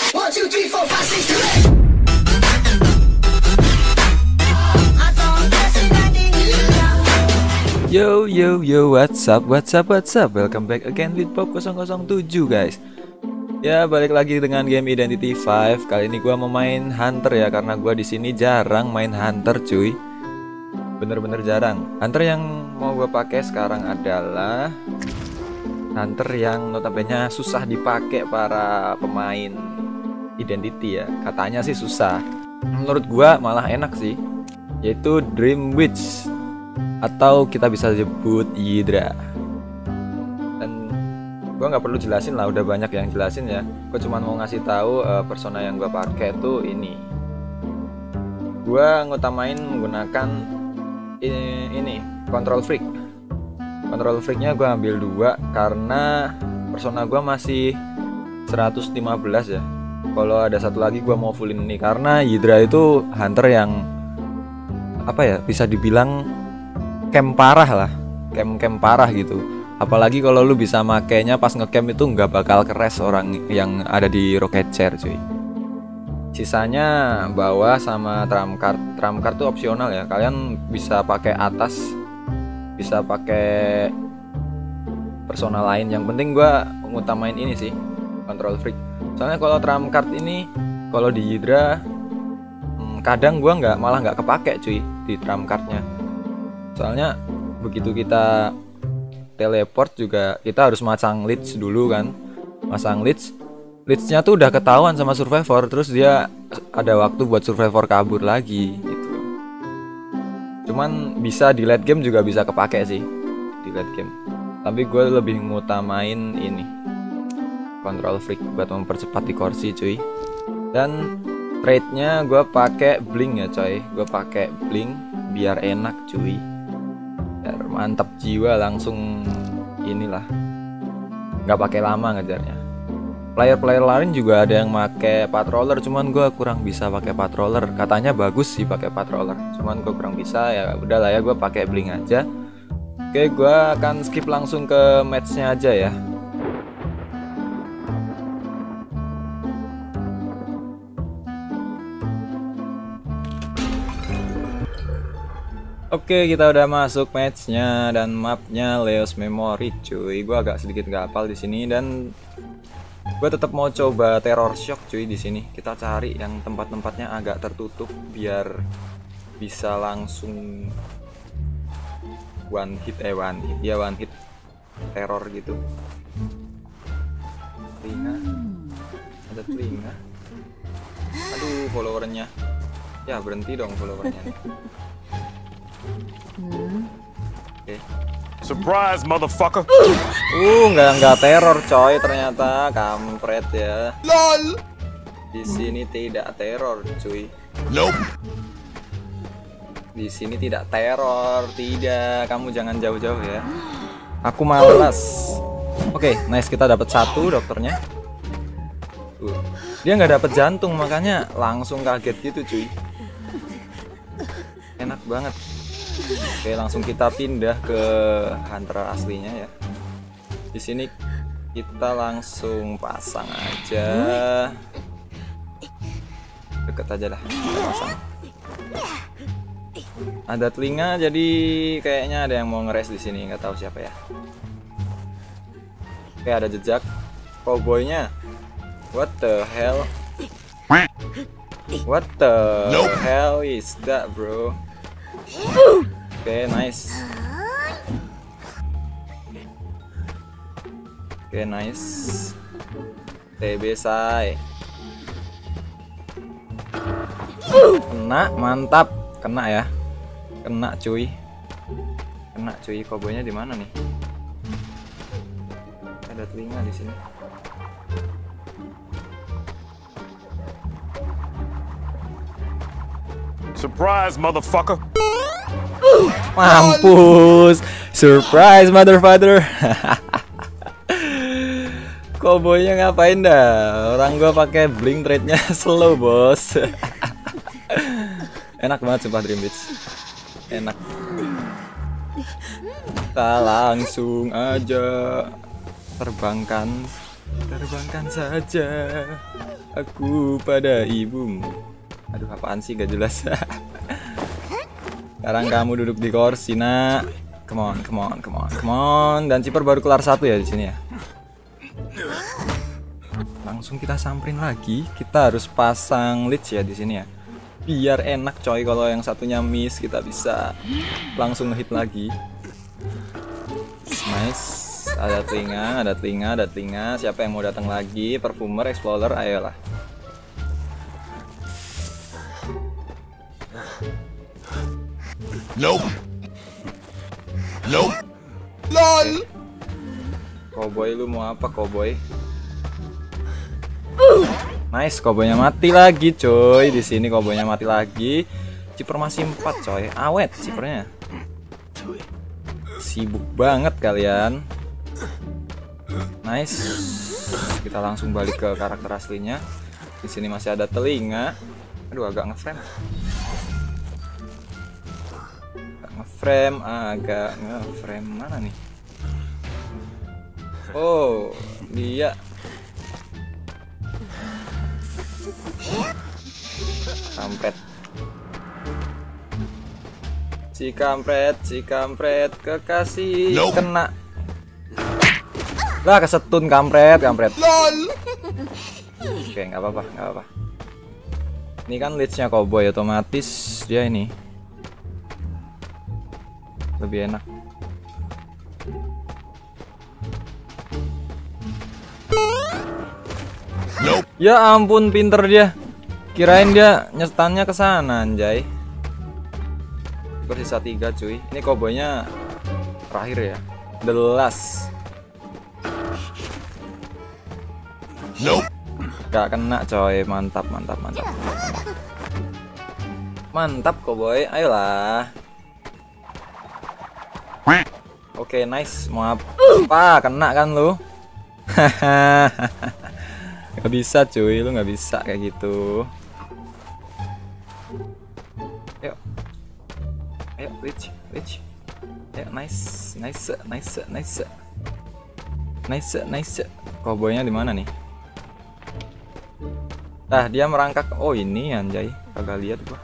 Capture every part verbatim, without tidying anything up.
One, two, three, four, five, six, seven. Yo yo yo, what's up, what's up, what's up? Welcome back again with Pop nol nol tujuh guys. Ya, balik lagi dengan game Identity lima. Kali ini gua mau main Hunter ya, karena gua di sini jarang main Hunter cuy. Bener-bener jarang. Hunter yang mau gua pakai sekarang adalah Hunter yang notabene susah dipakai para pemain Identity ya. Katanya sih susah. Menurut gua malah enak sih. Yaitu Dream Witch, atau kita bisa sebut Hydra. Dan gua nggak perlu jelasin lah, udah banyak yang jelasin ya. Gue cuma mau ngasih tahu uh, persona yang gua pakai tuh ini. Gua ngutamain menggunakan ini, ini Control Freak. Control Freaknya gua ambil dua karena persona gua masih seratus lima belas ya. Kalau ada satu lagi gua mau fullin ini karena Hydra itu hunter yang apa ya, bisa dibilang camp parah lah, camp-camp parah gitu. Apalagi kalau lu bisa makainya pas ngecamp itu nggak bakal keres orang yang ada di rocket chair cuy. Sisanya bawah sama trump card. Trump card tuh opsional ya, kalian bisa pakai atas, bisa pakai persona lain. Yang penting gua ngutamain ini sih, Control Freak. Soalnya kalau trump card ini, kalau di Hydra hmm, kadang gua nggak, malah nggak kepake cuy di trump cardnya. Soalnya begitu kita teleport juga kita harus masang leech dulu kan. Masang leech, leechnya tuh udah ketahuan sama survivor, terus dia ada waktu buat survivor kabur lagi gitu. Cuman bisa di late game juga bisa kepake sih di late game. Tapi gue lebih ngutamain ini Control Freak buat mempercepat di kursi cuy. Dan trade-nya gue pakai blink ya coy. Gue pakai blink biar enak cuy. Mantap jiwa, langsung inilah, nggak pakai lama ngejarnya. Player-player lain juga ada yang pakai patroller, cuman gue kurang bisa pakai patroller. Katanya bagus sih pakai patroller, cuman gue kurang bisa. Ya udahlah ya, gue pakai blink aja. Oke, gue akan skip langsung ke matchnya aja ya. Oke, kita udah masuk matchnya dan mapnya Leos Memory cuy. Gue agak sedikit gak hafal di sini dan gue tetap mau coba Terror Shock cuy di sini. Kita cari yang tempat-tempatnya agak tertutup biar bisa langsung one hit eh one hit ya one hit teror gitu. Telinga, ada telinga. Aduh, followernya. Ya berhenti dong followernya. Hmm. Oke. Surprise, motherfucker. Uh, nggak nggak teror coy, ternyata kampret ya. Lol. Di sini tidak teror cuy. Nope. Di sini tidak teror, tidak. Kamu jangan jauh-jauh ya. Aku malas. Oke, nice, kita dapat satu dokternya. Uh, dia nggak dapat jantung, makanya langsung kaget gitu cuy. Enak banget. Oke, langsung kita pindah ke hunter aslinya ya. Di sini kita langsung pasang aja. Deket aja lah, kita pasang. Ada telinga, jadi kayaknya ada yang mau ngeres di sini, nggak tahu siapa ya. Oke, ada jejak cowboynya. What the hell? What the nope. hell is that, bro? Oke, okay, nice. Oke, okay, nice. T B say. Kena, mantap. Kena ya. Kena cuy. Kena cuy. Koboynya di mana nih? Ada telinga di sini. Surprise, motherfucker. Mampus. Surprise, motherfucker. Koboynya ngapain dah? Orang gua pakai blink, trade-nya slow, bos. Enak banget sumpah Dream Witch. Enak. Kita langsung aja terbangkan Terbangkan saja aku pada ibumu. Aduh, apaan sih, gak jelas. Sekarang kamu duduk di kursi, nak. Come on, come on, come on, come on. Dan Ciper baru kelar satu ya di sini ya. Langsung kita samperin lagi. Kita harus pasang leech ya di sini ya. Biar enak coy, kalau yang satunya miss kita bisa langsung ngehit lagi. Nice. Ada telinga, ada telinga, ada telinga. Siapa yang mau datang lagi? Perfumer, explorer, ayolah. Nope. Nope. LOL. Cowboy, lu mau apa cowboy? Nice, cowboynya mati lagi coy. Di sini cowboynya mati lagi. Ciper masih empat coy. Awet cipernya. Sibuk banget kalian. Nice. Kita langsung balik ke karakter aslinya. Di sini masih ada telinga. Aduh, agak ngeframe. Agak ngeframe, agak ngeframe mana nih? Oh, dia. Kampret. Si kampret, si kampret, kekasih nope. Kena. Lah, kesetun kampret, kampret. LOL. Oke, nggak apa-apa, nggak apa-apa. Ini kan leech-nya cowboy, otomatis dia ini lebih enak. Nope. Ya ampun, pinter dia. Kirain dia nyetannya ke sana, anjay. Bersisa tiga cuy. Ini cowboynya terakhir ya. The last. Nope. Gak kena coy. Mantap, mantap, mantap. Mantap cowboy. Ayolah. Oke, nice. Mau apa? Kena kan lu? Gak bisa cuy, lu gak bisa kayak gitu. Ayo. Ayo, reach, reach. Ayo, nice, nice, nice, nice. Nice, nice. Cowboynya di mana nih? Nah, dia merangkak. Oh, ini anjay. Kagak lihat gua.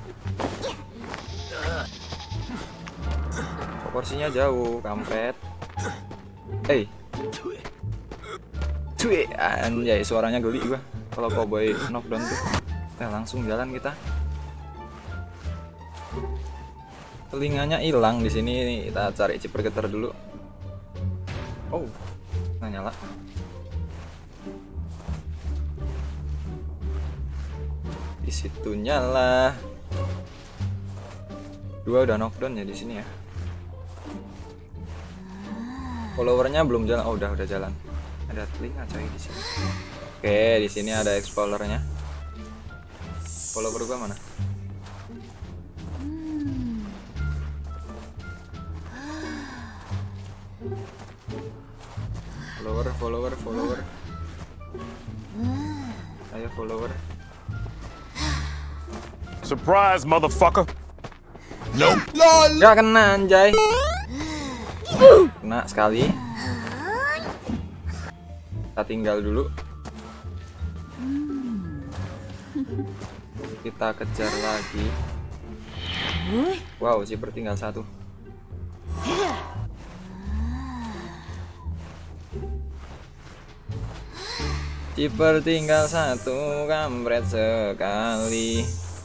Proporsinya jauh, kampret. Hey. Cuy, anjay, suaranya geli gua kalau cowboy knockdown tuh. Nah, langsung jalan kita. Telinganya hilang di sini. Kita cari ciper getar dulu. Oh, nah nyala. Di situ nyala. Dua udah knockdown ya di sini ya. Followernya belum jalan. Oh, udah udah jalan. Ada telinga coy di sini. Oke, di sini ada explorernya. Follower gua mana? Follower, follower, follower. Ayo follower. Surprise, motherfucker. Nope. LOL. Gak kena anjay. Kena sekali. Kita tinggal dulu. Kita kejar lagi. Wow, ciper tinggal satu. Ciper tinggal satu, kampret sekali.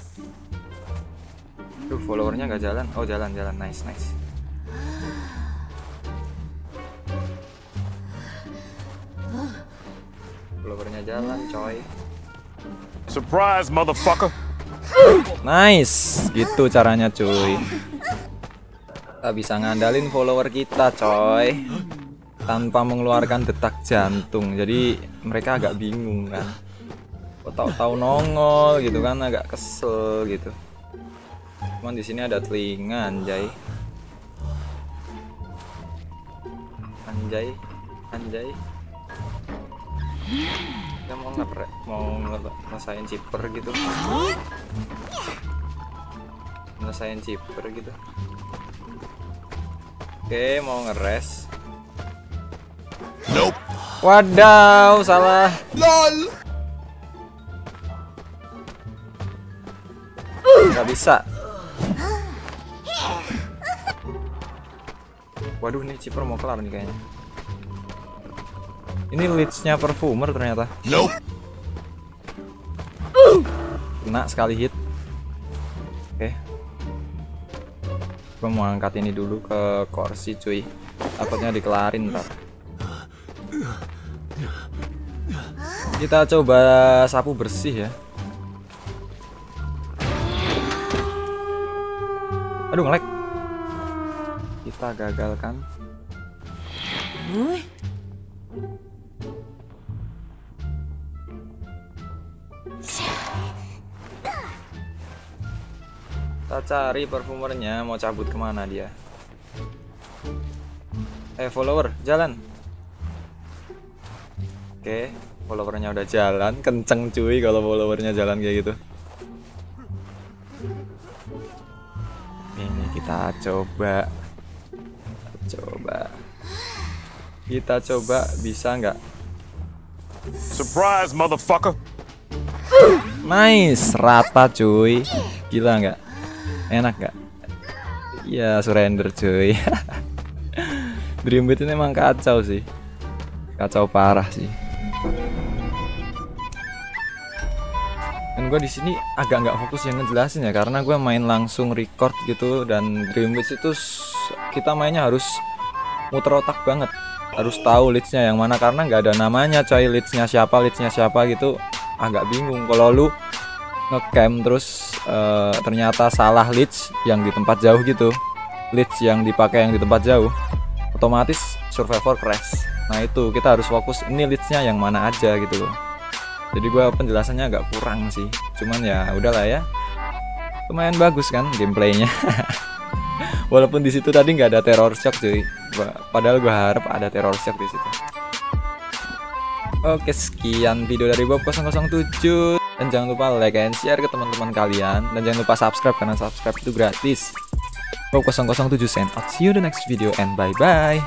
Tuh, followernya nggak jalan. Oh, jalan, jalan. Nice, nice. Followernya jalan, coy. Surprise, motherfucker. Nice, gitu caranya, cuy. Kita bisa ngandalin follower kita, coy, tanpa mengeluarkan detak jantung. Jadi mereka agak bingung kan. Kok tahu-tahu nongol gitu kan, agak kesel gitu. Cuman di sini ada telinga, anjay. Anjay, anjay. Kita mau ngepre, mau ngerasain ciper gitu. Ngerasain ciper gitu. Oke, mau ngeres. Nope. Wadaw, salah. LOL. Gak bisa. Waduh, nih Ciper mau kelar nih kayaknya. Ini leads-nya perfumer ternyata. Nope. Kena sekali hit. Oke. Gue mau angkat ini dulu ke kursi cuy. Takutnya dikelarin ntar. Kita coba sapu bersih ya. Aduh, nge-lag. Kita gagalkan. Kita cari perfumernya, mau cabut kemana dia? Eh, follower, jalan. Oke, followernya udah jalan, kenceng cuy kalau followernya jalan kayak gitu. Ini kita coba, coba, kita coba bisa nggak? Surprise, motherfucker. Nice, rata cuy, gila nggak? Enak nggak? Iya, surrender cuy. Dream Beat ini emang kacau sih, kacau parah sih. Dan gue di sini agak nggak fokus yang ngejelasin ya, karena gue main langsung record gitu. Dan Dream Beat itu kita mainnya harus muter otak banget, harus tahu leadsnya yang mana, karena nggak ada namanya coy, leadsnya siapa, leadsnya siapa gitu. Agak bingung kalau lu ngecamp terus uh, ternyata salah leads yang di tempat jauh gitu, leads yang dipakai yang di tempat jauh, otomatis survivor crash. Nah itu kita harus fokus ini leadsnya yang mana aja gitu loh. Jadi gua penjelasannya agak kurang sih, cuman ya udahlah ya, lumayan bagus kan gameplaynya. Walaupun di situ tadi nggak ada terror shock cuy, padahal gua harap ada terror shock di situ. Oke, sekian video dari Bob nol nol tujuh, dan jangan lupa like and share ke teman-teman kalian, dan jangan lupa subscribe karena subscribe itu gratis. Bob nol nol tujuh sign out, see you in the next video and bye bye.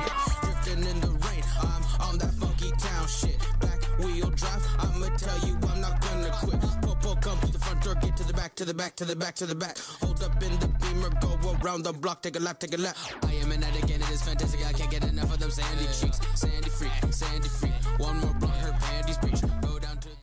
To the back, to the back, to the back. Hold up in the beamer, go around the block, take a lap, take a lap. I am an addict and it is fantastic. I can't get enough of them sandy cheeks, sandy freak, sandy freak. One more blunt, her panties breach.